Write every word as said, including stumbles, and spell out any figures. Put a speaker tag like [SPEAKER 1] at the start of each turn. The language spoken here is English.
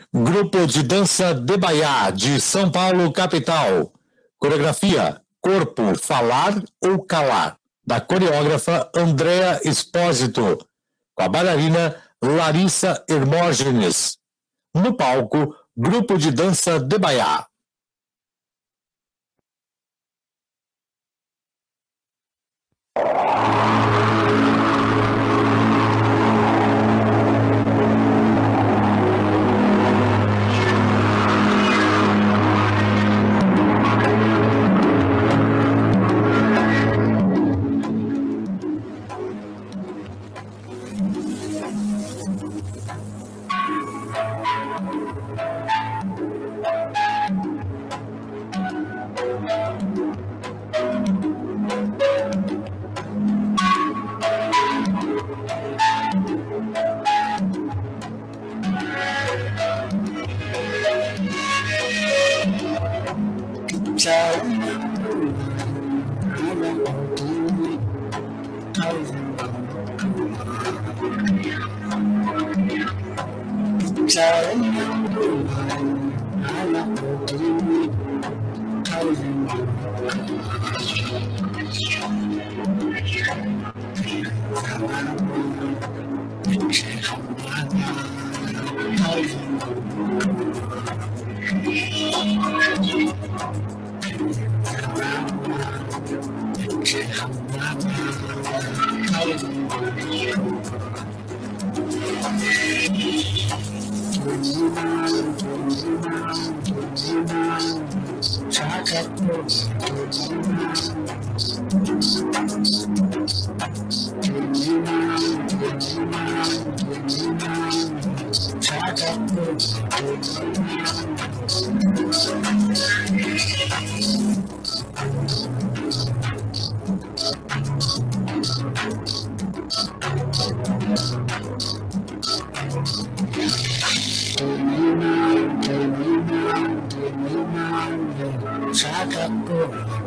[SPEAKER 1] Grupo de Dança Debaiá, de São Paulo, capital. Coreografia, Corpo, Falar ou Calar, da coreógrafa Andrea Espósito, com a bailarina Larissa Hermógenes. No palco, Grupo de Dança Debaiá.
[SPEAKER 2] Chaka